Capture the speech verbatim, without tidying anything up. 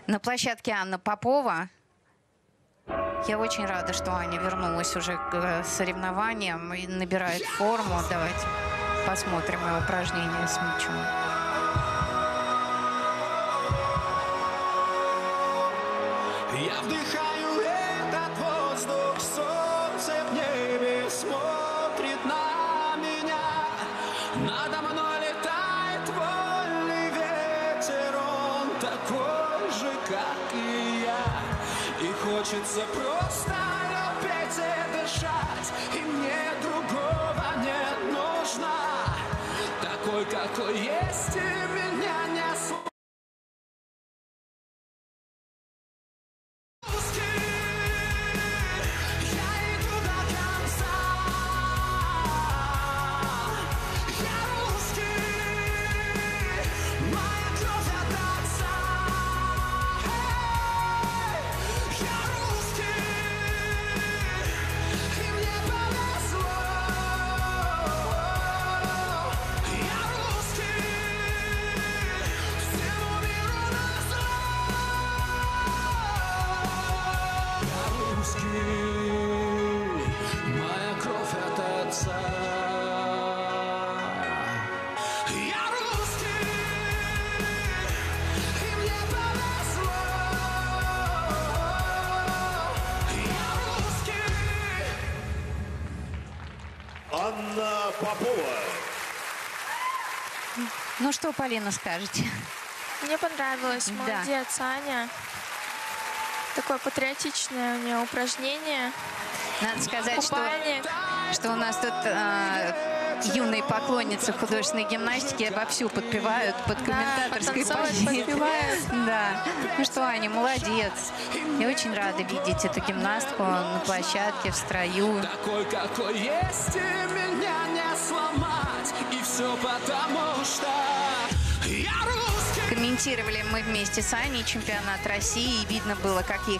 На площадке Анна Попова. Я очень рада, что Аня вернулась уже к соревнованиям и набирает форму. Давайте посмотрим ее упражнение с мячом. Я вдыхаю этот воздух, солнце в небе смотрит на меня. Надо мной летает вольный ветер, он такой же, как и я. И хочется просто петь и дышать, и мне другого не нужно. Такой, какой есть, и меня не слышно. Моя кровь от отца. Я русский, и мне повезло. Я русский. Анна Попова. Ну что, Полина, скажете? Мне понравилось. Молодец, да. Аня. Такое патриотичное у нее упражнение. Надо сказать, что, что у нас тут э, юные поклонницы художественной гимнастики вовсю подпевают под комментаторской да, позицией. Да. Ну что, Аня, молодец. Я очень рада видеть эту гимнастку на площадке, в строю. Такой, какой есть, и меня не сломать. И все потому, что я русский. Комментировали мы вместе с Аней чемпионат России, и видно было, как ей